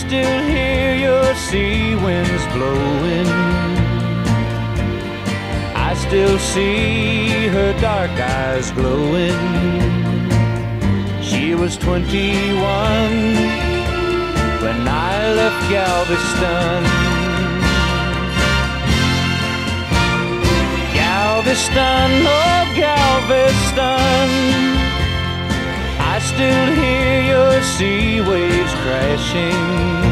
still hear your sea winds blowing. I still see her dark eyes glowing. She was 21 when I left Galveston. Galveston, oh Galveston, I still hear your sea waves crashing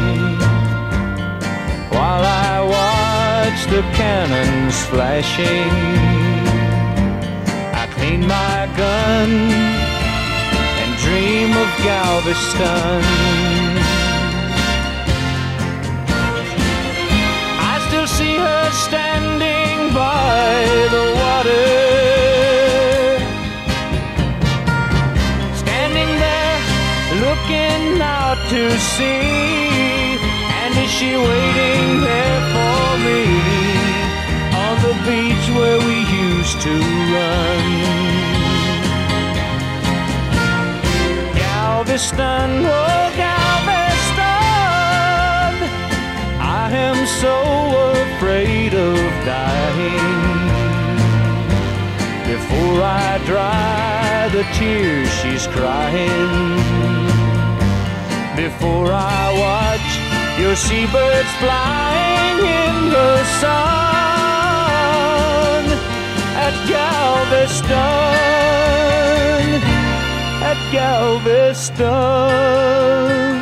while I watch the cannons flashing. I clean my gun and dream of Galveston. I still see her standing by the water, standing there looking out to sea. And is she waiting there for me on the beach where we used to run? Galveston, oh Galveston, I am so afraid of dying. Before I dry the tears she's crying, before I watch your seabirds flying in the sun at Galveston, at Galveston.